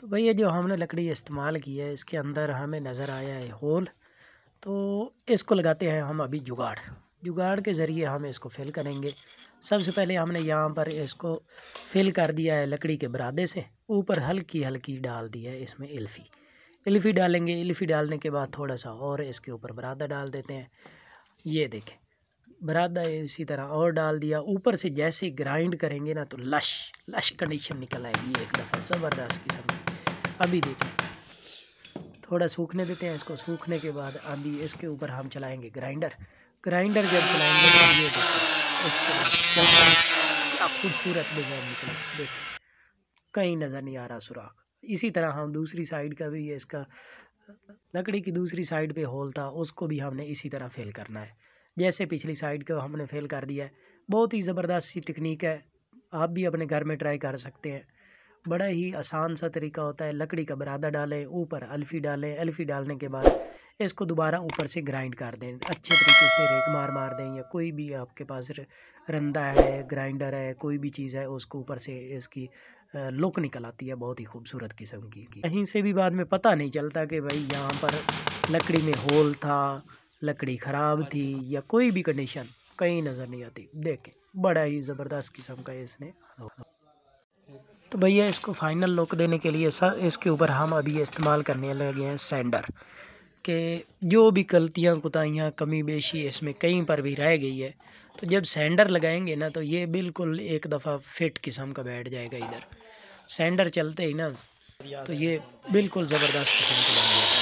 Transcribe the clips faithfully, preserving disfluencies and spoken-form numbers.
भैया जो हमने लकड़ी इस्तेमाल की है इसके अंदर हमें नज़र आया है होल, तो इसको लगाते हैं हम अभी जुगाड़। जुगाड़ के ज़रिए हम इसको फिल करेंगे। सबसे पहले हमने यहाँ पर इसको फिल कर दिया है लकड़ी के बरादे से, ऊपर हल्की हल्की डाल दी है इसमें इल्फ़ी इल्फ़ी डालेंगे। इल्फ़ी डालने के बाद थोड़ा सा और इसके ऊपर बरादा डाल देते हैं। ये देखें बरादा इसी तरह और डाल दिया। ऊपर से जैसे ग्राइंड करेंगे ना तो लश लश कंडीशन निकल आएगी एक दफ़ा ज़बरदस्त किस्म की। अभी देखें थोड़ा सूखने देते हैं इसको। सूखने के बाद अभी इसके ऊपर हम चलाएंगे ग्राइंडर। ग्राइंडर जब चलाएंगे तो ये देखें इसके बाद क्या खूबसूरत डिज़ाइन निकला। देखें कहीं नज़र नहीं आ रहा सुराख। इसी तरह हम दूसरी साइड का भी इसका लकड़ी की दूसरी साइड पे होल था उसको भी हमने इसी तरह फेल करना है जैसे पिछली साइड को हमने फेल कर दिया है। बहुत ही ज़बरदस्त सी टेक्निक है, आप भी अपने घर में ट्राई कर सकते हैं। बड़ा ही आसान सा तरीका होता है। लकड़ी का बरादा डालें, ऊपर अल्फ़ी डालें। अल्फ़ी डालने के बाद इसको दोबारा ऊपर से ग्राइंड कर दें अच्छे तरीके से, रेक मार मार दें या कोई भी आपके पास रंदा है, ग्राइंडर है, कोई भी चीज़ है उसको ऊपर से इसकी लुक निकल आती है बहुत ही खूबसूरत किस्म की। कहीं से भी बाद में पता नहीं चलता कि भाई यहाँ पर लकड़ी में होल था, लकड़ी ख़राब थी या कोई भी कंडीशन कहीं नज़र नहीं आती। देखें बड़ा ही ज़बरदस्त किस्म का इसने। तो भैया इसको फाइनल लुक देने के लिए सर इसके ऊपर हम अभी इस्तेमाल करने लगे हैं सैंडर के। जो भी गलतियाँ कुताहियाँ कमी बेशी इसमें कहीं पर भी रह गई है तो जब सैंडर लगाएंगे ना तो ये बिल्कुल एक दफ़ा फिट किस्म का बैठ जाएगा। इधर सैंडर चलते ही ना तो ये बिल्कुल ज़बरदस्त किस्म का बन जाएगा।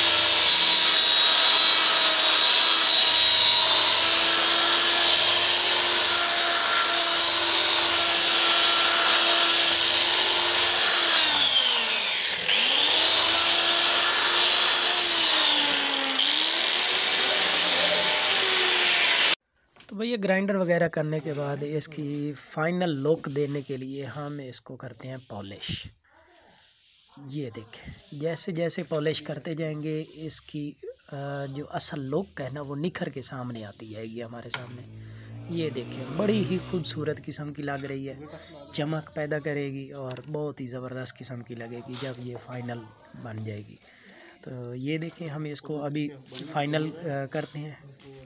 तो भैया ग्राइंडर वगैरह करने के बाद इसकी फ़ाइनल लुक देने के लिए हम इसको करते हैं पॉलिश। ये देखें जैसे जैसे पॉलिश करते जाएंगे इसकी जो असल लुक है ना वो निखर के सामने आती जाएगी हमारे सामने। ये देखें बड़ी ही खूबसूरत किस्म की लग रही है, चमक पैदा करेगी और बहुत ही ज़बरदस्त किस्म की लगेगी जब ये फ़ाइनल बन जाएगी। तो ये देखें हम इसको अभी फ़ाइनल करते हैं।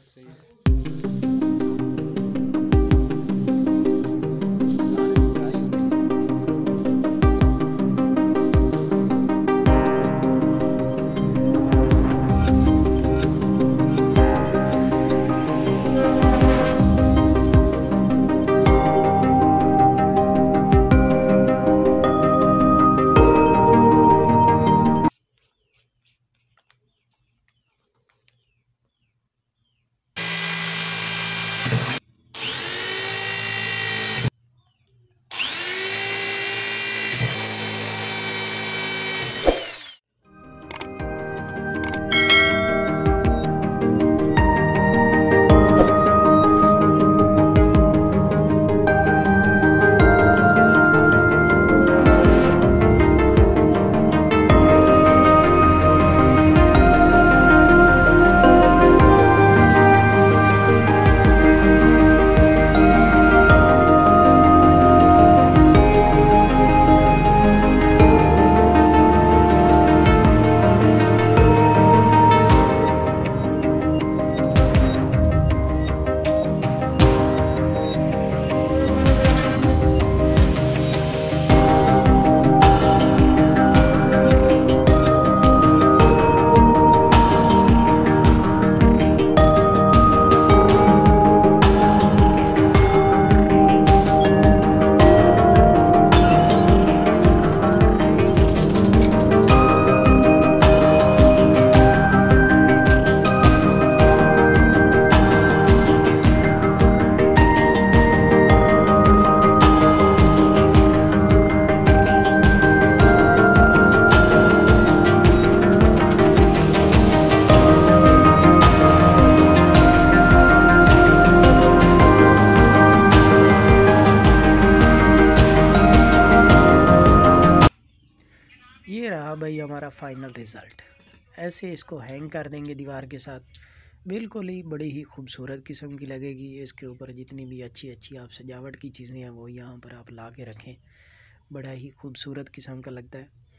ये रहा भाई हमारा फ़ाइनल रिज़ल्ट। ऐसे इसको हैंग कर देंगे दीवार के साथ, बिल्कुल ही बड़ी ही खूबसूरत किस्म की लगेगी। इसके ऊपर जितनी भी अच्छी अच्छी आप सजावट की चीज़ें हैं वो यहाँ पर आप ला के रखें, बड़ा ही खूबसूरत किस्म का लगता है।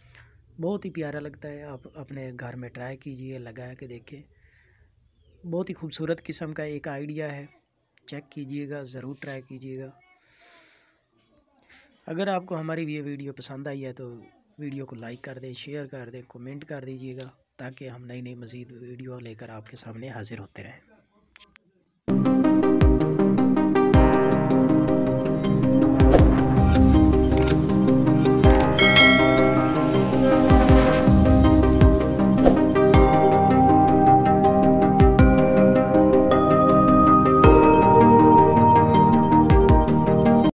बहुत ही प्यारा लगता है। आप अपने घर में ट्राई कीजिए, लगा के देखें। बहुत ही खूबसूरत किस्म का एक आइडिया है, चेक कीजिएगा, ज़रूर ट्राई कीजिएगा। अगर आपको हमारी ये वीडियो पसंद आई है तो वीडियो को लाइक कर दें, शेयर कर दें, कमेंट कर दीजिएगा, ताकि हम नई नई मज़ीद वीडियो लेकर आपके सामने हाज़िर होते रहें।